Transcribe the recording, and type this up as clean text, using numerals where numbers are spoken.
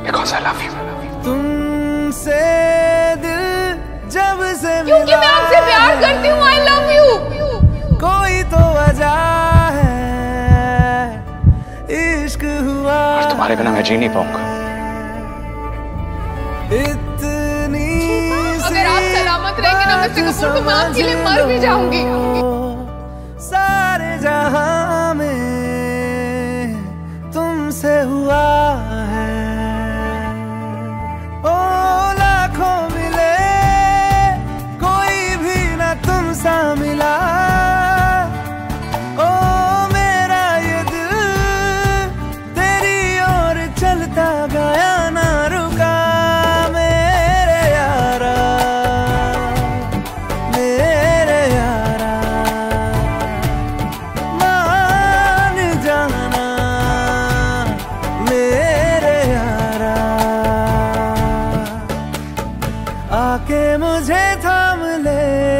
Because I love you. तुमसे दिल जब से क्योंकि मैं आपसे प्यार करती हूँ। I love you. कोई तो वजह है, इश्क हुआ। और तुम्हारे बिना मैं जी नहीं पाऊंगा। इतनी अगर आप सलामत रहेंगे ना मिस्टर कपूर तो मैं आपके लिए मर भी जाऊंगी। सारे जहां में तुमसे हुआ है। ओ लाखों मिले कोई भी ना तुम सा मिला। ओ मेरा ये दिल तेरी ओर चलता गया ना रुका। मेरे यारा मान जाना मेरे यारा। आके मुझे थाम ले।